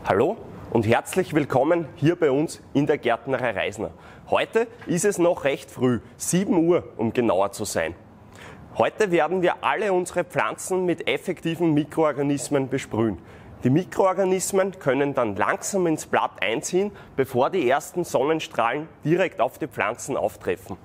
Hallo und herzlich willkommen hier bei uns in der Gärtnerei Reisner. Heute ist es noch recht früh, 7 Uhr, um genauer zu sein. Heute werden wir alle unsere Pflanzen mit effektiven Mikroorganismen besprühen. Die Mikroorganismen können dann langsam ins Blatt einziehen, bevor die ersten Sonnenstrahlen direkt auf die Pflanzen auftreffen.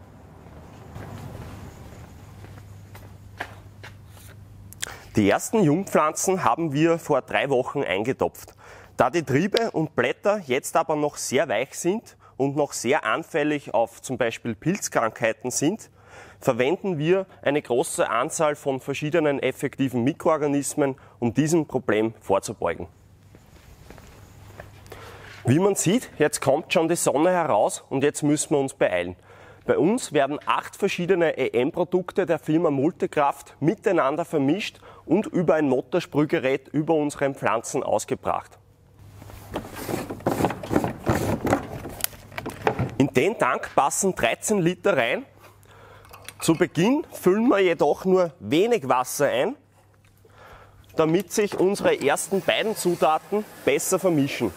Die ersten Jungpflanzen haben wir vor 3 Wochen eingetopft. Da die Triebe und Blätter jetzt aber noch sehr weich sind und noch sehr anfällig auf zum Beispiel Pilzkrankheiten sind, verwenden wir eine große Anzahl von verschiedenen effektiven Mikroorganismen, um diesem Problem vorzubeugen. Wie man sieht, jetzt kommt schon die Sonne heraus und jetzt müssen wir uns beeilen. Bei uns werden 8 verschiedene EM-Produkte der Firma Multikraft miteinander vermischt und über ein Motorsprühgerät über unseren Pflanzen ausgebracht. In den Tank passen 13 Liter rein. Zu Beginn füllen wir jedoch nur wenig Wasser ein, damit sich unsere ersten beiden Zutaten besser vermischen.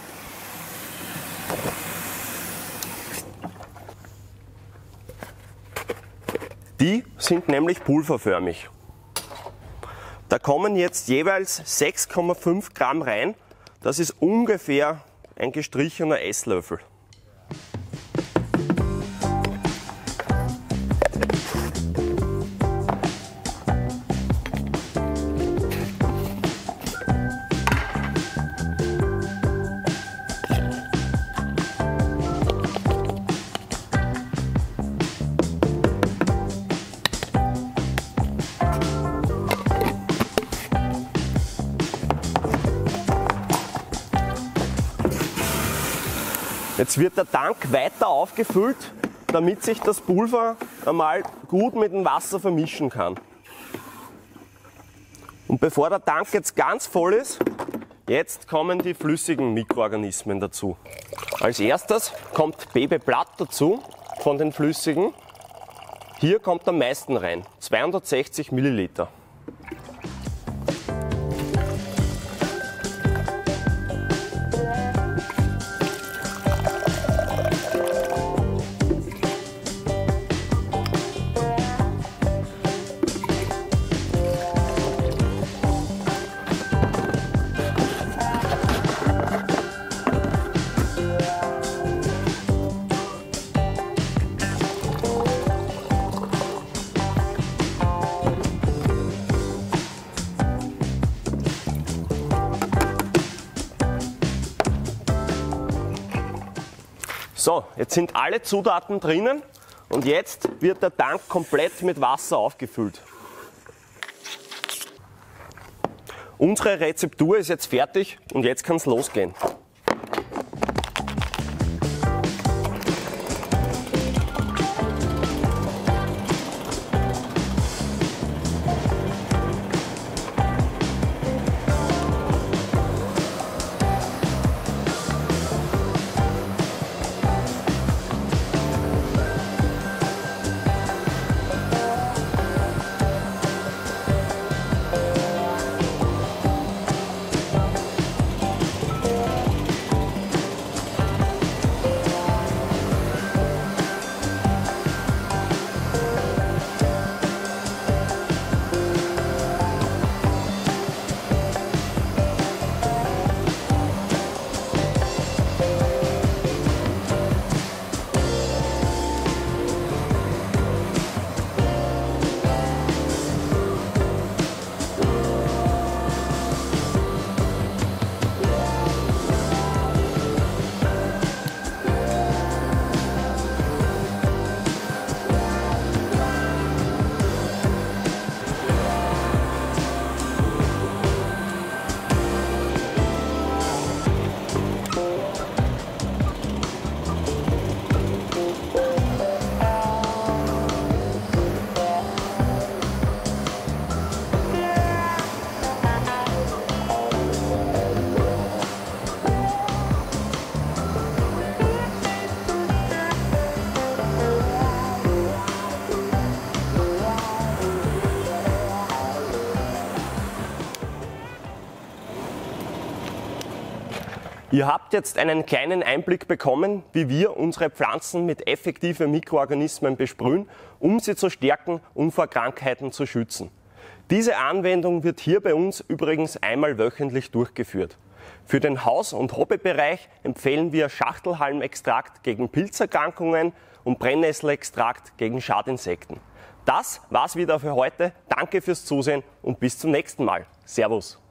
Die sind nämlich pulverförmig. Da kommen jetzt jeweils 6,5 Gramm rein. Das ist ungefähr ein gestrichener Esslöffel. Jetzt wird der Tank weiter aufgefüllt, damit sich das Pulver einmal gut mit dem Wasser vermischen kann. Und bevor der Tank jetzt ganz voll ist, jetzt kommen die flüssigen Mikroorganismen dazu. Als erstes kommt Babyblatt dazu von den flüssigen. Hier kommt am meisten rein, 260 Milliliter. So, jetzt sind alle Zutaten drinnen und jetzt wird der Tank komplett mit Wasser aufgefüllt. Unsere Rezeptur ist jetzt fertig und jetzt kann es losgehen. Ihr habt jetzt einen kleinen Einblick bekommen, wie wir unsere Pflanzen mit effektiven Mikroorganismen besprühen, um sie zu stärken und vor Krankheiten zu schützen. Diese Anwendung wird hier bei uns übrigens einmal wöchentlich durchgeführt. Für den Haus- und Hobbybereich empfehlen wir Schachtelhalmextrakt gegen Pilzerkrankungen und Brennnesselextrakt gegen Schadinsekten. Das war's wieder für heute. Danke fürs Zusehen und bis zum nächsten Mal. Servus.